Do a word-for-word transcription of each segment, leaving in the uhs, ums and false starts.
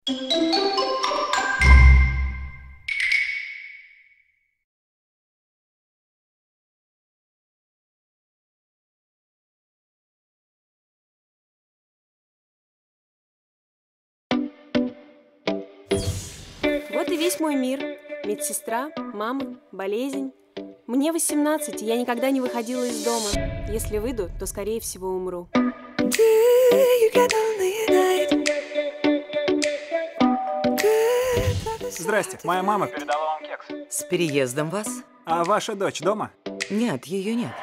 Вот и весь мой мир. Медсестра, мама, болезнь. Мне восемнадцать, и я никогда не выходила из дома. Если выйду, то, скорее всего, умру. Здрасте, моя мама передала вам кекс. С переездом вас? А ваша дочь дома? Нет, ее нет.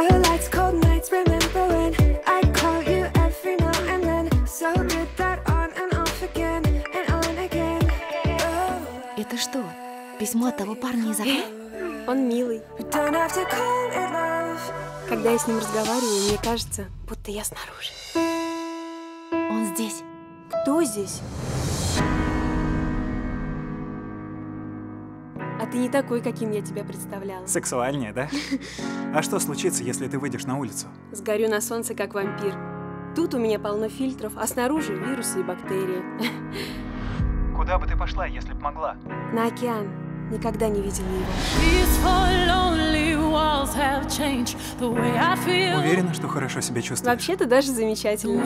Это что, письмо от того парня из окна? Он милый. Когда я с ним разговариваю, мне кажется, будто я снаружи. Он здесь. Кто здесь? А ты не такой, каким я тебя представляла. Сексуальнее, да? А что случится, если ты выйдешь на улицу? Сгорю на солнце, как вампир. Тут у меня полно фильтров, а снаружи вирусы и бактерии. Куда бы ты пошла, если б могла? На океан. Никогда не видела его. Уверена, что хорошо себя чувствуешь? Вообще-то даже замечательно.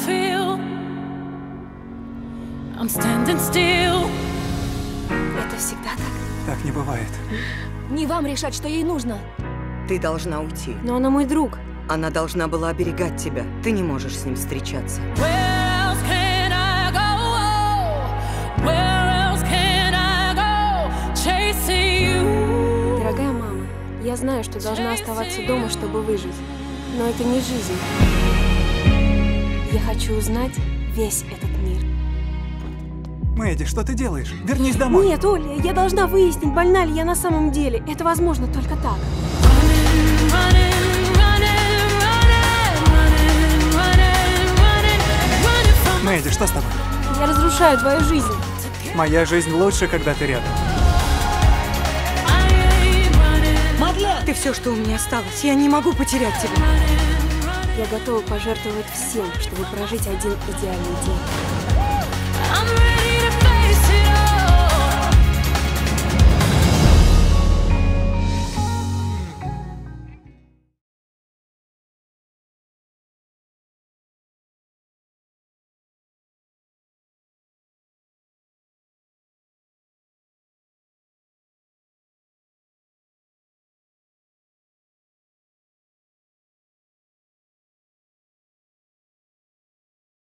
Это всегда так? Так не бывает. Не вам решать, что ей нужно. Ты должна уйти. Но она мой друг. Она должна была оберегать тебя. Ты не можешь с ним встречаться. Дорогая мама, я знаю, что должна оставаться дома, чтобы выжить. Но это не жизнь. Я хочу узнать весь этот мир. Мэдди, что ты делаешь? Вернись домой. Нет, Оля, я должна выяснить, больна ли я на самом деле. Это возможно только так. Мэдди, что с тобой? Я разрушаю твою жизнь. Моя жизнь лучше, когда ты рядом. Мадлен! Ты все, что у меня осталось. Я не могу потерять тебя. Я готова пожертвовать всем, чтобы прожить один идеальный день.